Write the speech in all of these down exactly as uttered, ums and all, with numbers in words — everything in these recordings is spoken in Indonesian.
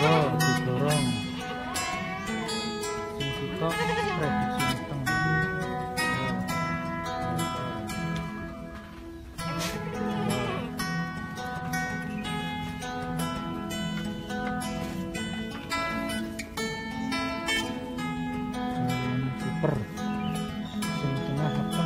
monggo didorong sing sitok produksi meteng. Super sing tengah meteng.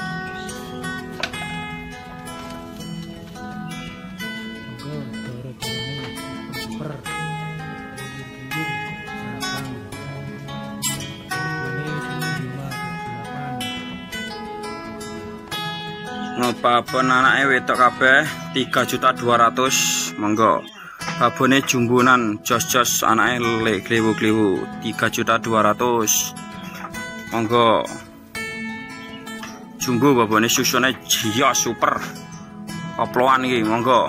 Babon anake wedok kabeh tiga juta dua ratus monggo. Babone jumbunan jos-jos anake lek klewu-klewu tiga juta dua ratus monggo. Jumbo babone susune jia super koploan iki monggo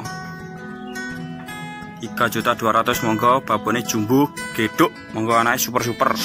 tiga juta dua ratus monggo. Babone jumbo geduk monggo anake super-super.